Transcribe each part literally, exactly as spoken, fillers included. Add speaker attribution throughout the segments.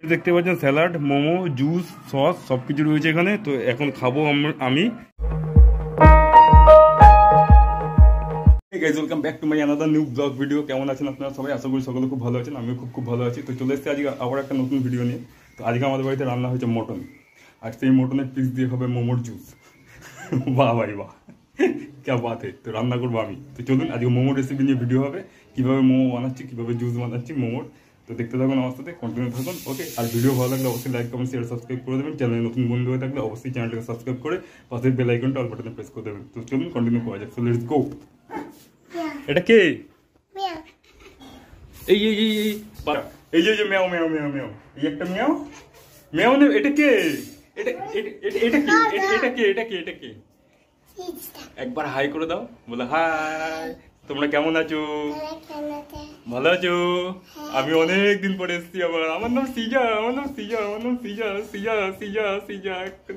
Speaker 1: দেখতে পাচ্ছেন salad, momo, juice, sauce সব কিছু রয়েছে এখানে। তো এখন খাবো আমি। Guys welcome back to my another new blog video. কেমন আছেন আপনারা সবাই? আশা করি সকলে খুব ভালো আছেন। আমিও খুব খুব ভালো আছি। তো চলে এসেছি আজকে আবার একটা নতুন ভিডিও নিয়ে। তো আজকে আমাদের বাড়িতে রান্না হয়েছে মটন, আর সেই মটনের পিস দিয়ে হবে মোমোর জুস। বাহ ভাই বাহ, কে বাত হে। তো রান্না করবো আমি। তো চলুন আজকে মোমোর রেসিপি নিয়ে ভিডিও হবে, কীভাবে মোমো বানাচ্ছি, কীভাবে জুস বানাচ্ছি মোমোর। তো দেখতে থাকুন আমার সাথে, কন্টিনিউ থাকুন। ওকে, আর ভিডিও ভালো লাগলে অবশ্যই লাইক কমেন্ট শেয়ার সাবস্ক্রাইব করে দেবেন। চ্যানেলে নতুন বন্ধু হয়ে থাকলে অবশ্যই চ্যানেলটাকে সাবস্ক্রাইব করে পাশের বেল আইকনটা অল বাটনে প্রেস করে দেবেন। তো চলুন কন্টিনিউ করা যাক। So let's go. এটা কে? এই এই এই এই এই যে ম্যাও ম্যাও ম্যাও ম্যাও, এই একটা ম্যাও ম্যাও নেই। এটা কে? এটা এটা কি? এটা কে? এটা কে? এটা কে? একবার হাই করে দাও, বলে হাই। তোমরা কেমন আছো? ভালো আছো? আমি অনেক দিন পরে এসেছি আবার। আমার নাম সিজা, আমার নাম সিজা, আমার নাম সিজা সিজা সিজা সিজা।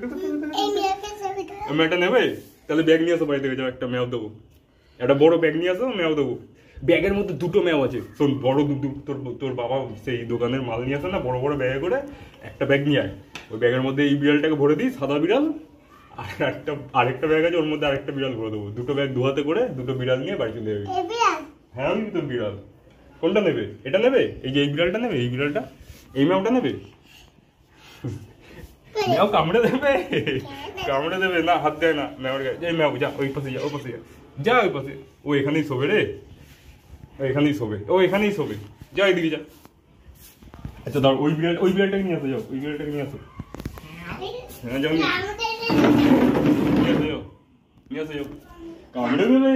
Speaker 1: মেয়েটা নেবে? তাহলে ব্যাগ নিয়ে আসো বাড়ি থেকে, যাও একটা ম্যাও দেবো। একটা বড় ব্যাগ নিয়ে আসো, ম্যাও দেবো। ব্যাগের মধ্যে দুটো ম্যাও আছে। শোন, বড় তোর তোর বাবা সেই দোকানের মাল নিয়ে আসে না, বড় বড় ব্যাগে করে একটা ব্যাগ নিয়ে আয়। ওই ব্যাগের মধ্যে এই বিড়ালটাকে ভরে দিই, সাদা বিড়াল। আর একটা আরেকটা ব্যাগ আছে, ওর মধ্যে আরেকটা বিড়াল ভরে দেবো। দুটো ব্যাগ দু হাতে করে দুটো বিড়াল নিয়ে বাড়ি চলে যাবে। হ্যাঁ আমি তো বিড়াল। কোনটা নেবে? এটা নেবে? এই যে এই বিড়ালটা নেবে? এই বিড়ালটা, এই ম্যাওটা নেবে? ম্যাও কামড়ে দেবে, কামড়ে দেবে না, হাত দেয় না ম্যাওর গায়ে। এই ম্যাও যা, ওই পাশে যা, ওই পাশে যা, যা ওই পাশে। ও এখানেই শোবে রে, এখানেই শোবে, ও এখানেই শোবে। যা এদিকে যা। আচ্ছা দাও, ওই বিড়াল, ওই বিড়ালটাকে নিয়ে আসো, যাও ওই বিড়ালটাকে নিয়ে আসো। হ্যাঁ যাও, নিয়ে আসো, যাও নিয়ে আসো, যাও। কামড়ে দেবে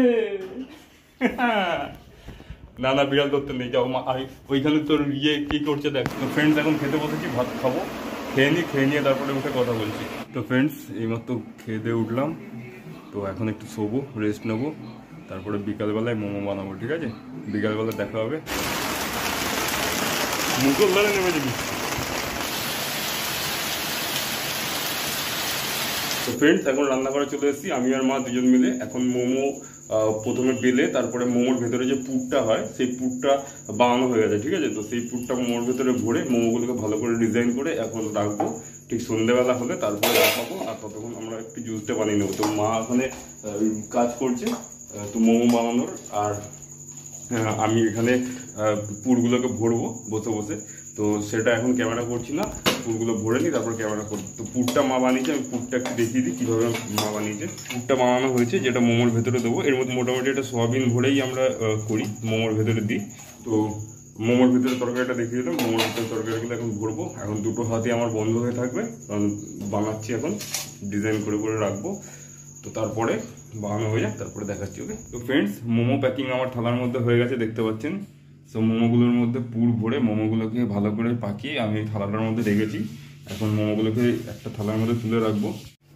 Speaker 1: না না, বিড়াল ধরতে নেই, যাও। ওইখানে তোর ইয়ে কি করছে দেখ। তো ফ্রেন্ডস এখন খেতে বসেছি, ভাত খাবো। খেয়ে নিই, খেয়ে নিয়ে তারপরে উঠে কথা বলছি। তো ফ্রেন্ডস এইমাত্র খেয়ে দিয়ে উঠলাম। তো এখন একটু শোবো, রেস্ট নেবো, তারপরে বিকালবেলায় মোমো বানাবো। ঠিক আছে, বিকালবেলা দেখা হবে। মুসলধারে নেমে যাবি। তো ফ্রেন্ডস এখন রান্না করে চলে এসেছি আমি আর মা দুজন মিলে। এখন মোমো প্রথমে বেলে তারপরে মোমোর ভেতরে যে পুরটা হয় সেই পুরটা বানানো হয়ে গেছে। ঠিক আছে, তো সেই পুরটা মোমোর ভেতরে ভরে মোমোগুলোকে ভালো করে ডিজাইন করে এখন রাখবো। ঠিক সন্ধ্যেবেলা হলে তারপরে রাখাবো, আর ততক্ষণ আমরা একটু জুসটা বানিয়ে নেবো। তো মা ওখানে কাজ করছে তো মোমো বানানোর, আর আমি এখানে পুরগুলোকে ভরবো বসে বসে। তো সেটা এখন ক্যামেরা করছি না, পুরগুলো ভরে নিই তারপর ক্যামেরা করবো। তো পুরটা মা বানিয়েছে, আমি পুরটা একটু দেখিয়ে দিই কীভাবে মা বানিয়েছে। পুরটা বানানো হয়েছে যেটা মোমোর ভেতরে দেবো। এর মধ্যে মোটামুটি এটা সোয়াবিন ভরেই আমরা করি, মোমোর ভেতরে দিই। তো মোমোর ভিতরে তরকারিটা দেখিয়ে দিলাম। মোমোর ভিতরে তরকারিগুলো এখন ভরবো। এখন দুটো হাতে আমার বন্ধ হয়ে থাকবে, কারণ বানাচ্ছি এখন, ডিজাইন করে করে রাখবো। তো তারপরে বানানো হয়ে যাক, তারপরে দেখাচ্ছি। ওকে, তো ফ্রেন্ডস মোমো প্যাকিং আমার থালার মধ্যে হয়ে গেছে, দেখতে পাচ্ছেন। তো মোমোগুলোর মধ্যে পুর ভরে মোমোগুলোকে ভালো করে পাকিয়ে আমি থালাটার মধ্যে রেখেছি। এখন মোমোগুলোকে একটা থালার মধ্যে তুলে রাখবো।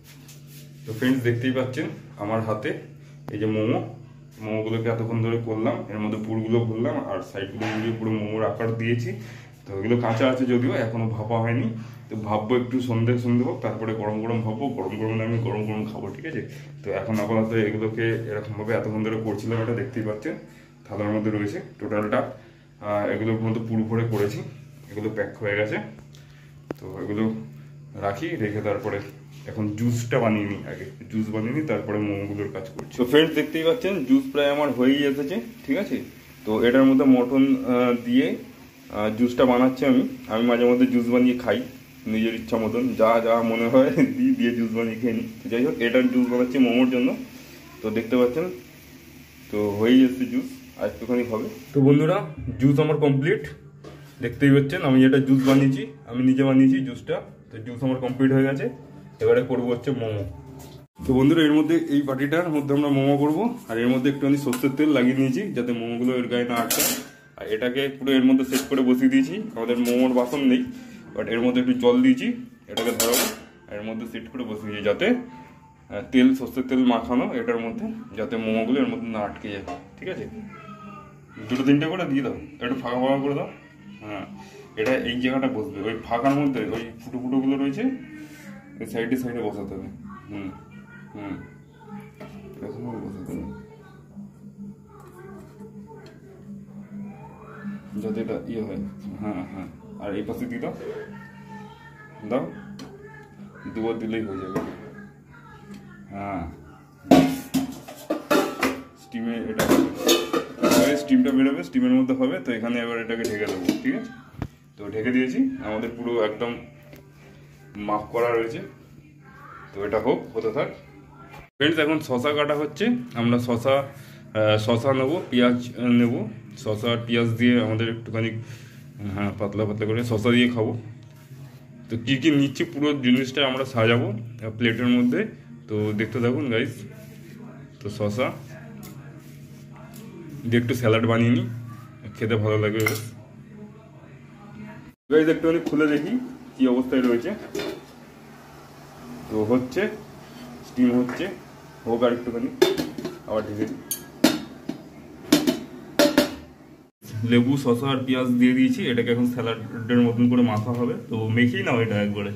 Speaker 1: তো ফ্রেন্ডস দেখতেই পাচ্ছেন আমার হাতে এই যে মোমো, মোমোগুলোকে এতক্ষণ ধরে করলাম, এর মধ্যে পুরগুলো ভরলাম আর সাইডগুলো মিলিয়ে পুরো মোমোর আকার দিয়েছি। তো এগুলো কাঁচা আছে যদিও, এখনো ভাপা হয়নি। তো ভাববো একটু সন্ধে সন্ধে হোক, তারপরে গরম গরম ভাববো, গরম গরম আমি গরম গরম খাবো। ঠিক আছে, তো এখন আপাতত এগুলোকে এরকমভাবে এতক্ষণ ধরে করছিলাম, এটা দেখতেই পাচ্ছেন থালার মধ্যে রয়েছে টোটালটা। এগুলোর মধ্যে পুরো ভরে করেছি, এগুলো প্যাক হয়ে গেছে। তো এগুলো রাখি, রেখে তারপরে এখন জুসটা বানিয়ে নিই। আগে জুস বানিয়ে নিই, তারপরে মোমোগুলোর কাজ করছি। তো ফ্রেন্ডস দেখতেই পাচ্ছেন জুস প্রায় আমার হয়েই এসেছে। ঠিক আছে, তো এটার মধ্যে মটন দিয়ে জুসটা বানাচ্ছি আমি। আমি মাঝে মধ্যে জুস বানিয়ে খাই নিজের ইচ্ছা মতন, যা যা মনে হয় দিয়ে দিয়ে জুস বানিয়ে খেয়ে নিই। যাই হোক, এটার জুস বানাচ্ছি মোমোর জন্য। তো দেখতে পাচ্ছেন তো হয়েই এসেছে জুস, আর একটুখানি হবে। তো বন্ধুরা জুস আমার কমপ্লিট, দেখতেই পাচ্ছেন আমি এটা জুস বানিয়েছি, আমি নিজে বানিয়েছি জুসটা। তো জুস আমার কমপ্লিট হয়ে গেছে, এবারে করবো হচ্ছে মোমো। তো বন্ধুরা এর মধ্যে এই বাটিটার মধ্যে আমরা মোমো করবো, আর এর মধ্যে একটুখানি সর্ষের তেল লাগিয়ে নিয়েছি যাতে মোমোগুলো এর গায়ে না আটকায়। আর এটাকে পুরো এর মধ্যে সেট করে বসিয়ে দিয়েছি। আমাদের মোমোর বাসন নেই, বাট এর মধ্যে একটু জল দিয়েছি, এটাকে ধরাবো এর মধ্যে সেট করে বসিয়ে দিয়েছি, যাতে তেল সর্ষের তেল মাখানো এটার মধ্যে, যাতে মোমোগুলো এর মধ্যে না আটকে যায়। ঠিক আছে, দুটো তিনটে করে দিয়ে দাও, একটু ফাঁকা ফাঁকা করে দাও। হ্যাঁ, এটা এই জায়গাটা বসবে, ওই ফাঁকার মধ্যে ওই ফুটো ফুটোগুলো রয়েছে, ওই সাইডে সাইডে বসাতে হবে। হুম হুম এরকম বসাতে হবে, যাতে এটা ইয়ে হয়। হ্যাঁ হ্যাঁ আর এই পাশে দিয়ে দাও দাও, দুবার দিলেই হয়ে যাবে। হ্যাঁ স্টিমে এটা স্টিমটা বেরোবে, স্টিমের মধ্যে হবে। তো এখানে এবার এটাকে ঢেকে দেবো, ঠিক আছে? তো ঢেকে দিয়েছি, আমাদের পুরো একদম মাপ করা রয়েছে। তো এটা হোক, হতে থাক। ফ্রেন্ডস এখন শশা কাটা হচ্ছে। আমরা শশা শশা নেবো, পেঁয়াজ নেবো। শশা আর পেঁয়াজ দিয়ে আমাদের একটুখানি হ্যাঁ পাতলা পাতলা করে শশা দিয়ে খাবো। তো কী কী নিচ্ছি পুরো জিনিসটা আমরা সাজাবো প্লেটের মধ্যে, তো দেখতে থাকুন গাইস। তো শশা দিয়ে একটু স্যালাড বানিয়ে নিই, খেতে ভালো লাগবে গাইস। একটুখানি খুলে দেখি কী অবস্থায় রয়েছে। তো হচ্ছে স্টিম হচ্ছে, হোক আর একটুখানি, আবার ঢেকে দিই। লেবু শসা আর পেঁয়াজ দিয়ে দিয়েছি, এটাকে এখন স্যালাডের মতন করে মাখা হবে। তো মেখেই নাও এটা একবারে,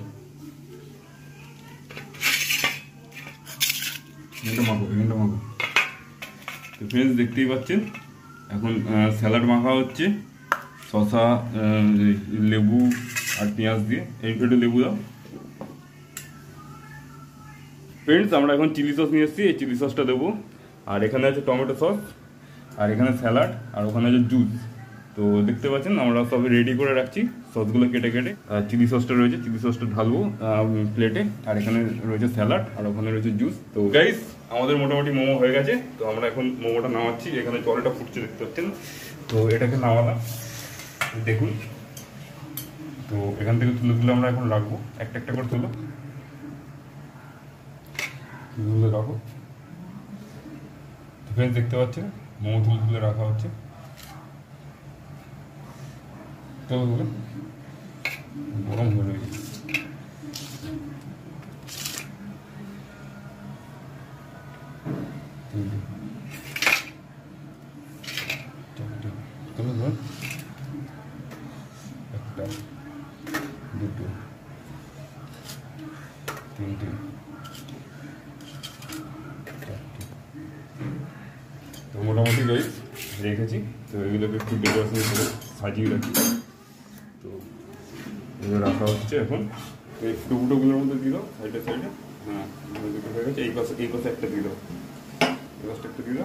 Speaker 1: এটা মাখো এটা মাখো। তো ফ্রেন্ডস দেখতেই পাচ্ছেন এখন স্যালাড মাখা হচ্ছে শসা লেবু আর পেঁয়াজ দিয়ে। এই একটু লেবু দাও। ফ্রেন্ডস আমরা এখন চিলি সস নিয়ে এসেছি, এই চিলি সসটা দেবো। আর এখানে আছে টমেটো সস, আর এখানে স্যালাড, আর ওখানে আছে জুস। তো দেখতে পাচ্ছেন আমরা সব রেডি করে রাখছি, সসগুলো কেটে কেটে। চিলি সসটা রয়েছে, চিলি সসটা ঢালবো প্লেটে। আর এখানে রয়েছে স্যালাড, আর ওখানে রয়েছে জুস। তো গাইস আমাদের মোটামুটি মোমো হয়ে গেছে। তো আমরা এখন মোমোটা নামাচ্ছি, এখানে জলটা ফুটছে দেখতে পাচ্ছেন। তো এটাকে নামালাম, দেখুন। তো এখান থেকে তুলে তুলে আমরা এখন রাখবো, একটা একটা করে তুলো তুলে রাখো। ফ্রেন্ডস দেখতে পাচ্ছেন মোমো তুলে তুলে রাখা হচ্ছে। গরম হয়ে রয়েছে। একটা দুটো তিনটে তো মোটামুটি গাইস রেখেছি। তো এগুলোকে একটু ডেকোরেশন করে সাজিয়ে রাখি। তো এগুলো রাখা হচ্ছে এখন। এই ফুটোগুলোর মধ্যে দিয়ে দাও সাইডে সাইডে। হ্যাঁ দুটো হয়ে গেছে। এই পাশে এই পাশে একটা দিয়ে দাও, এই পাশটা একটা দিয়ে দাও।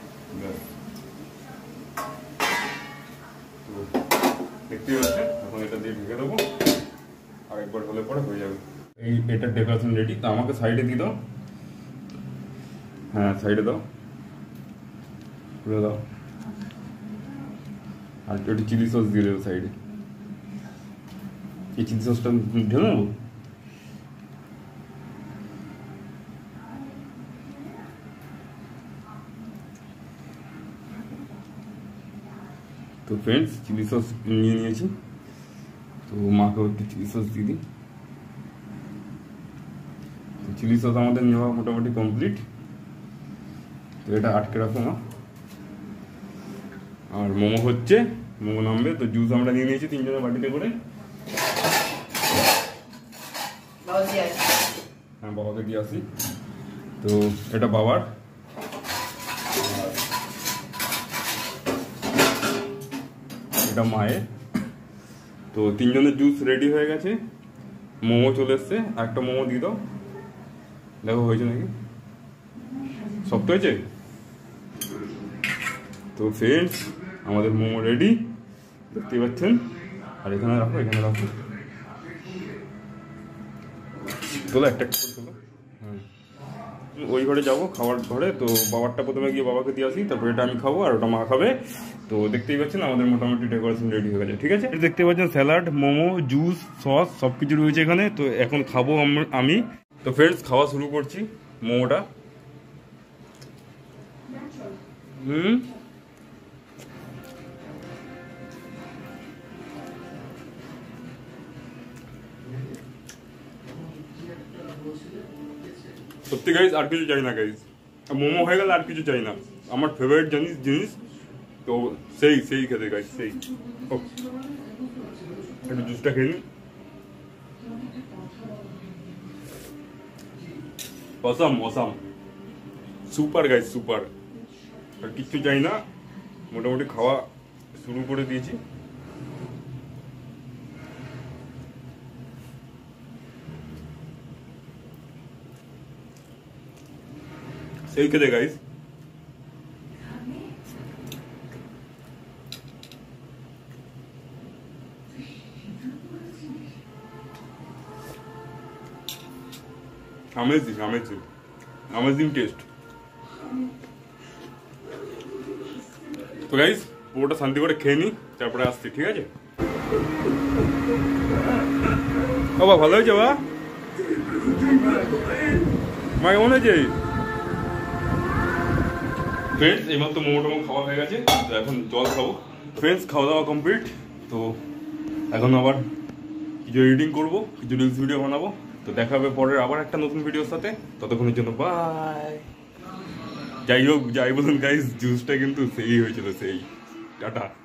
Speaker 1: তো দেখতেই পাচ্ছেন এখন এটা দিয়ে ঢেকে দেবো, আর একবার হলে পরে হয়ে যাবে। এই এটা ডেকোরেশন রেডি। তো আমাকে সাইডে দিয়ে দাও। হ্যাঁ সাইডে দাও, খুলে দাও। আর একটু চিলি সস দিয়ে দেবো সাইডে। এই চিলি সসটা ঢেলে নেবো। তো ফ্রেন্ডস চিলি সস নিয়ে নিয়েছি। তো মাকেও একটু চিলি সস দিয়ে দিই। তো চিলি সস আমাদের নেওয়া মোটামুটি কমপ্লিট। তো এটা আটকে রাখো মা। আর মোমো হচ্ছে, মোমো নামবে। তো জুস আমরা নিয়ে নিয়েছি তিনজনের বাটিতে করে। হ্যাঁ বাবাকে দিয়ে আসি। তো এটা বাবার, এটা মায়ের। তো তিনজনের জুস রেডি হয়ে গেছে, মোমো চলে এসছে। একটা মোমো দিয়ে দাও, দেখো হয়েছে নাকি, শক্ত হয়েছে। তো ফ্রেন্ডস আমাদের মোমো রেডি, দেখতে পাচ্ছেন। আর এখানে রাখো, এখানে রাখো, তোলো একটা একটা করে তোলো। হ্যাঁ ওই ঘরে যাবো খাওয়ার ঘরে। তো বাবারটা প্রথমে গিয়ে বাবাকে দিয়ে আসি, তারপরে এটা আমি খাবো আর ওটা মা খাবে। তো দেখতেই পাচ্ছেন আমাদের মোটামুটি ডেকোরেশন রেডি হয়ে গেছে, ঠিক আছে। দেখতে পাচ্ছেন স্যালাড, মোমো, জুস, সস সব কিছু রয়েছে এখানে। তো এখন খাবো আমি। তো ফ্রেন্ডস খাওয়া শুরু করছি মোমোটা। হুম সত্যি গাইজ আর কিছু চাই না গাইজ, মোমো হয়ে গেলে আর কিছু চাই না। আমার ফেভারিট জিনিস জিনিস তো সেই সেই খেতে গাইজ সেই। একটু জুসটা খেয়ে নিই। Awesome awesome super guys super. আর কিচ্ছু চাই না, মোটামুটি খাওয়া শুরু করে দিয়েছি। এই খেতে guys, amazing amazing amazing taste. तो गाइस পুরোটা শান্তি করে খেয়ে নি, তারপরে আসছি, ঠিক আছে? বাবা ভালো হয়েছে? বা মা কেমন হয়েছে? ফ্রেন্ডস এইমাত্র মোমো টোমো খাওয়া হয়ে গেছে, তো এখন জল খাবো। ফ্রেন্ডস খাওয়া দাওয়া কমপ্লিট, তো এখন আবার কিছু এডিটিং করবো, কিছু রিলস ভিডিও বানাবো। তো দেখা হবে পরের আবার একটা নতুন ভিডিওর সাথে, ততক্ষণের জন্য বাই। যাই হোক যাই বলুন গাইস, জুসটা কিন্তু সেই হয়েছিল, সেই। টাটা।